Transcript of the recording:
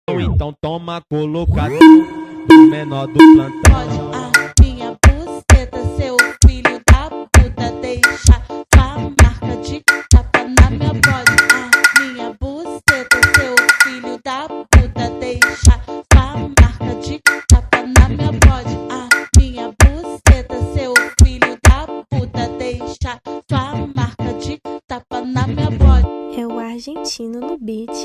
Então toma colocador do menor do plantão. Pode a minha buceta, seu filho da puta, deixa tua marca de tapa na minha bode. A minha buceta, seu filho da puta, deixa tua marca de tapa na minha bode. A minha buceta, seu filho da puta, deixa tua marca de tapa na minha bode. É o argentino no beat.